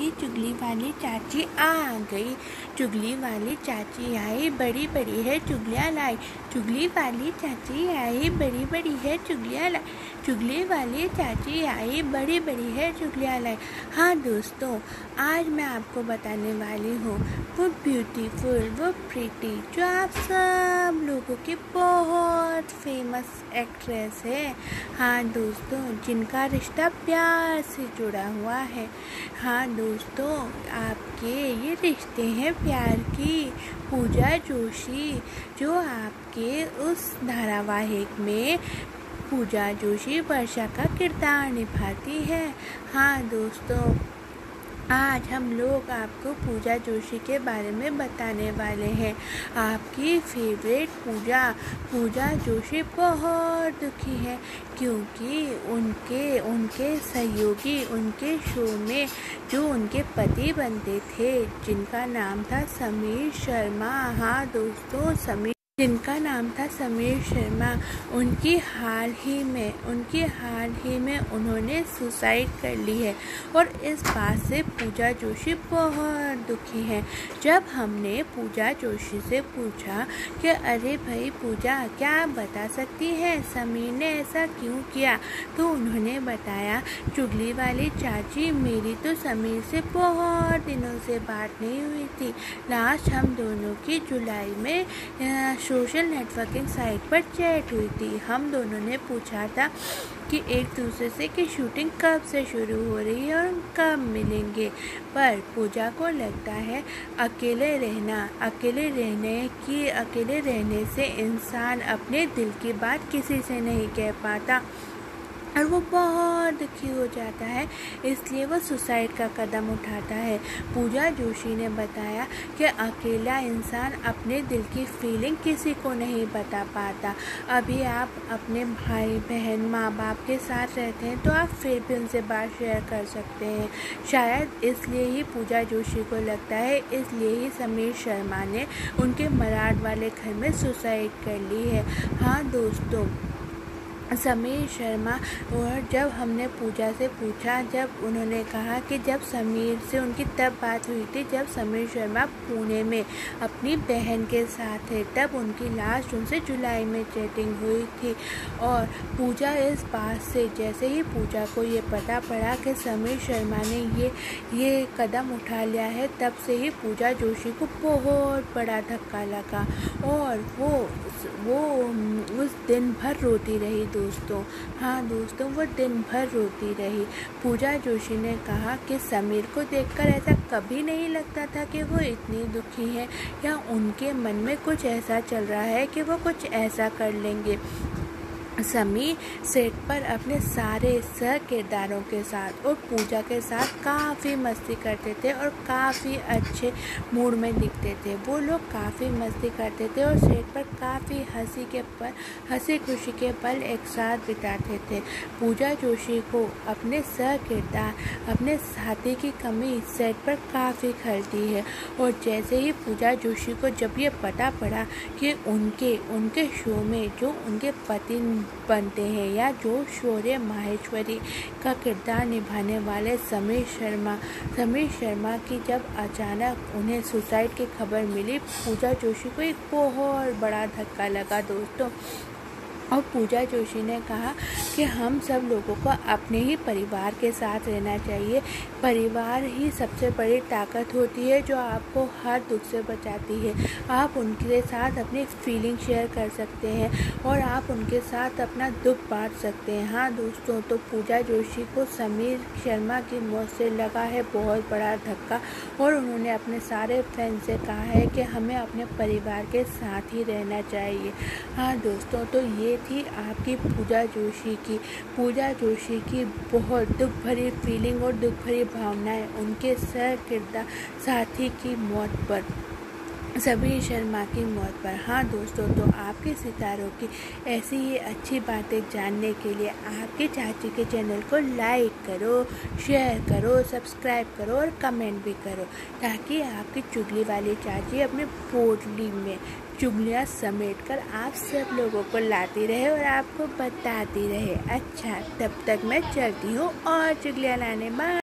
चुगली वाली चाची आ गई। चुगली वाली चाची आई, बड़ी बड़ी है चुगलियाँ लाई। चुगली वाली चाची आई, बड़ी बड़ी है चुगलियाँ लाई। चुगली वाली चाची आई, बड़ी बड़ी है चुगलियाँ लाई। हाँ दोस्तों, आज मैं आपको बताने वाली हूँ वो ब्यूटीफुल, वो प्रीटी, जो आप सब लोगों की बहुत फेमस एक्ट्रेस है। हाँ दोस्तों, जिनका रिश्ता प्यार से जुड़ा हुआ है। हाँ दोस्तों, आपके ये रिश्ते हैं प्यार की। पूजा जोशी, जो आपके उस धारावाहिक में पूजा जोशी वर्षा का किरदार निभाती है। हाँ दोस्तों, आज हम लोग आपको पूजा जोशी के बारे में बताने वाले हैं। आपकी फेवरेट पूजा जोशी बहुत दुखी है, क्योंकि उनके सहयोगी उनके शो में जो उनके पति बनते थे, जिनका नाम था समीर शर्मा। हाँ दोस्तों, जिनका नाम था समीर शर्मा, उनकी हाल ही में उन्होंने सुसाइड कर ली है। और इस बात से पूजा जोशी बहुत दुखी है। जब हमने पूजा जोशी से पूछा कि अरे भाई पूजा, क्या आप बता सकती हैं समीर ने ऐसा क्यों किया, तो उन्होंने बताया, चुगली वाली चाची, मेरी तो समीर से बहुत दिनों से बात नहीं हुई थी। लास्ट हम दोनों की जुलाई में सोशल नेटवर्किंग साइट पर चैट हुई थी। हम दोनों ने पूछा था कि एक दूसरे से कि शूटिंग कब से शुरू हो रही है और कब मिलेंगे। पर पूजा को लगता है अकेले रहने से इंसान अपने दिल की बात किसी से नहीं कह पाता, और वो बहुत दुखी हो जाता है, इसलिए वो सुसाइड का कदम उठाता है। पूजा जोशी ने बताया कि अकेला इंसान अपने दिल की फीलिंग किसी को नहीं बता पाता। अभी आप अपने भाई बहन माँ बाप के साथ रहते हैं तो आप फिर भी उनसे बात शेयर कर सकते हैं। शायद इसलिए ही पूजा जोशी को लगता है, इसलिए ही समीर शर्मा ने उनके मराठ वाले घर में सुसाइड कर ली है। हाँ दोस्तों, समीर शर्मा, और जब हमने पूजा से पूछा, जब उन्होंने कहा कि जब समीर से उनकी तब बात हुई थी जब समीर शर्मा पुणे में अपनी बहन के साथ थे, तब उनकी लास्ट उनसे जुलाई में चैटिंग हुई थी। और पूजा इस बात से, जैसे ही पूजा को ये पता पड़ा कि समीर शर्मा ने ये कदम उठा लिया है, तब से ही पूजा जोशी को बहुत बड़ा धक्का लगा, और वो उस दिन भर रोती रही दोस्तों। हाँ दोस्तों, वो दिन भर रोती रही। पूजा जोशी ने कहा कि समीर को देखकर ऐसा कभी नहीं लगता था कि वो इतनी दुखी है, या उनके मन में कुछ ऐसा चल रहा है कि वो कुछ ऐसा कर लेंगे। समीर सेट पर अपने सारे सह किरदारों के साथ और पूजा के साथ काफ़ी मस्ती करते थे और काफ़ी अच्छे मूड में दिखते थे। वो लोग काफ़ी मस्ती करते थे और सेट पर काफ़ी हंसी खुशी के पल एक साथ बिताते थे। पूजा जोशी को अपने सह किरदार, अपने साथी की कमी सेट पर काफ़ी खलती है, और जैसे ही पूजा जोशी को जब ये पता पड़ा कि उनके शो में जो उनके पति बनते हैं, या जो शौर्य माहेश्वरी का किरदार निभाने वाले समीर शर्मा की जब अचानक उन्हें सुसाइड की खबर मिली, पूजा जोशी को एक बहुत बड़ा धक्का लगा दोस्तों। और पूजा जोशी ने कहा कि हम सब लोगों को अपने ही परिवार के साथ रहना चाहिए। परिवार ही सबसे बड़ी ताकत होती है, जो आपको हर दुख से बचाती है। आप उनके साथ अपनी फीलिंग शेयर कर सकते हैं, और आप उनके साथ अपना दुख बांट सकते हैं। हाँ दोस्तों, तो पूजा जोशी को समीर शर्मा की मौत से लगा है बहुत बड़ा धक्का, और उन्होंने अपने सारे फैन से कहा है कि हमें अपने परिवार के साथ ही रहना चाहिए। हाँ दोस्तों, तो ये थी आपकी पूजा जोशी की बहुत दुख भरी फीलिंग और दुख भरी भावनाएं उनके सह किरदार साथी की मौत पर, समीर शर्मा की मौत पर। हाँ दोस्तों, तो आपके सितारों की ऐसी ही अच्छी बातें जानने के लिए आपके चाची के चैनल को लाइक करो, शेयर करो, सब्सक्राइब करो और कमेंट भी करो, ताकि आपकी चुगली वाली चाची अपने पोटली में चुगलियाँ समेट कर आप सब लोगों को लाती रहे और आपको बताती रहे। अच्छा, तब तक मैं चलती हूँ और चुगलियाँ लाने। बाय।